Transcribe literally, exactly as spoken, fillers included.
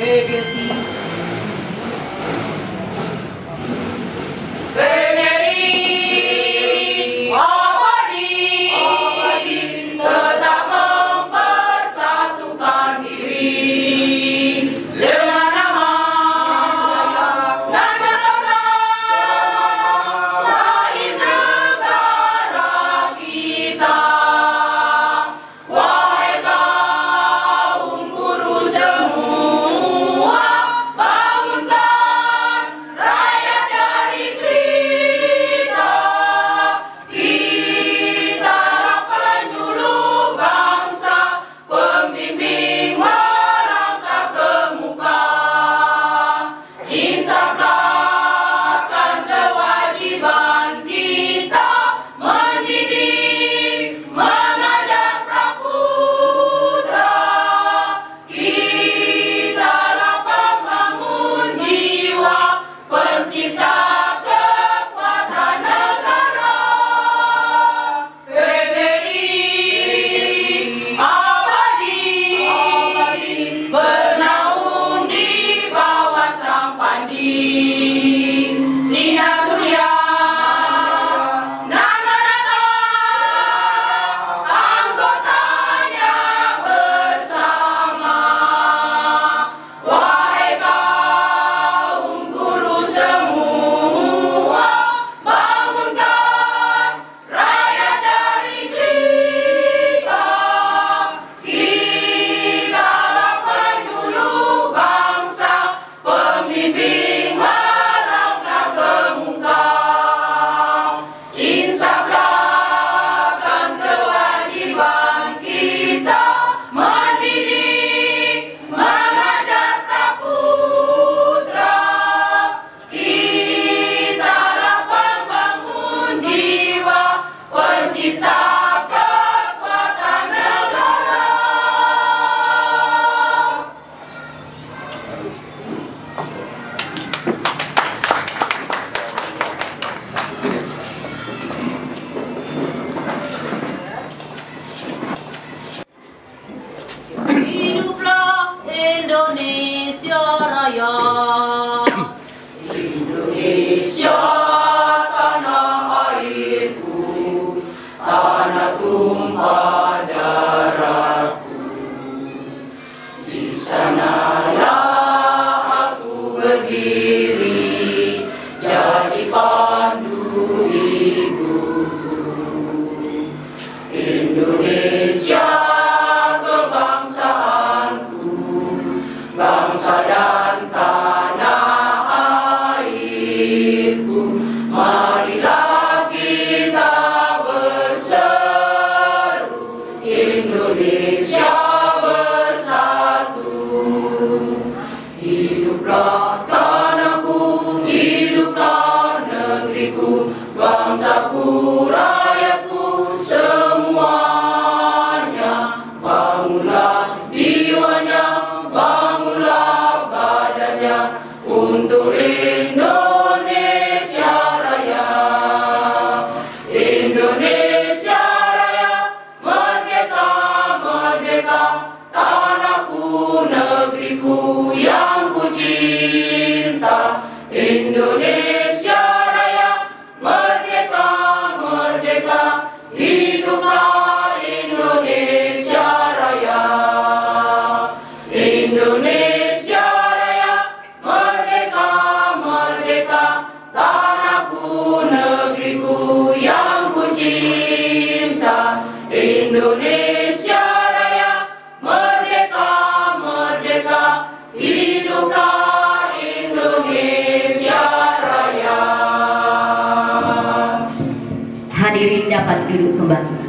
Begeti. Indonesia Raya. Indonesia tanah airku, tanah tumpah darahku. Di sanalah aku berdiri, jadi pandu hidupku. Indonesia bangsa dan tanah airku, marilah kita berseru, Indonesia bersatu. Hiduplah tanahku, hiduplah negeriku, bangsaku, rakyatku semuanya. Bangunlah jiwanya, bangunlah badannya untuk Indonesia Raya. Indonesia Raya, merdeka, merdeka, tanahku, negeriku yang ku cinta. Indonesia Raya, merdeka, merdeka, hiduplah Indonesia Raya. Indonesia Raya, merdeka, merdeka, tanahku, negeriku yang ku cinta. Indonesia Raya, merdeka, merdeka, hiduplah Indonesia Raya. Hadirin dapat duduk kembali.